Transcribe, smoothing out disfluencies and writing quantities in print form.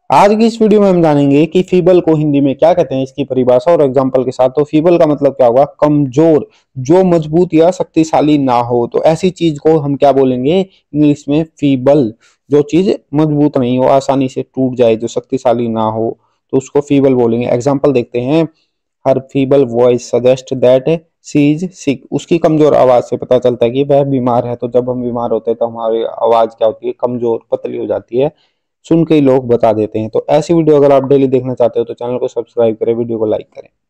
आज की इस वीडियो में हम जानेंगे कि फीबल को हिंदी में क्या कहते हैं, इसकी परिभाषा और एग्जांपल के साथ। तो फीबल का मतलब क्या होगा? कमजोर, जो मजबूत या शक्तिशाली ना हो। तो ऐसी चीज को हम क्या बोलेंगे इंग्लिश में? फीबल। जो चीज मजबूत नहीं हो, आसानी से टूट जाए, जो शक्तिशाली ना हो, तो उसको फीबल बोलेंगे। एग्जाम्पल देखते हैं। Her feeble voice suggest that she is sick. उसकी कमजोर आवाज से पता चलता है कि वह बीमार है। तो जब हम बीमार होते हैं तो हमारी आवाज क्या होती है? कमजोर, पतली हो जाती है। सुन के ही लोग बता देते हैं। तो ऐसी वीडियो अगर आप डेली देखना चाहते हो तो चैनल को सब्सक्राइब करें, वीडियो को लाइक करें।